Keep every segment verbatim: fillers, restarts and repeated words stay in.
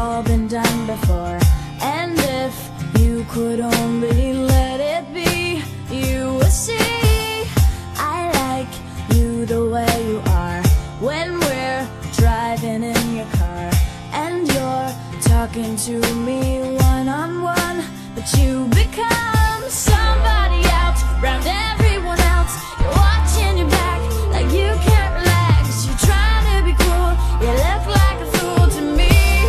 all been done before. And if you could only let it be, you would see I like you the way you are. When we're driving in your car and you're talking to me one-on-one, but you become somebody else around everyone else. You're watching your back like you can't relax. You're trying to be cool, you look like a fool to me.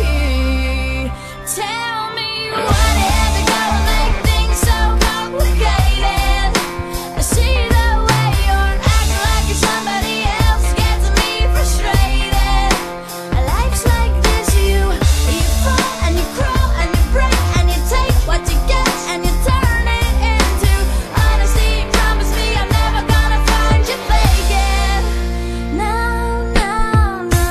Tell me what is it gonna make things so complicated? I see the way you're acting like you're somebody else, gets me frustrated. Life's like this, you you fall and you crawl and you break and you take what you get and you turn it into honesty. Promise me I'm never gonna find you faking. No, no, no.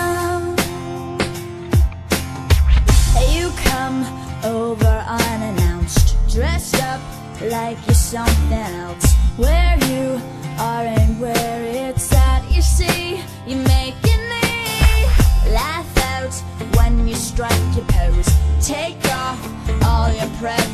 You come over unannounced, dressed up like you're something else. Where you are and where it's at, you see, you're making me laugh out when you strike your pose. Take off all your prep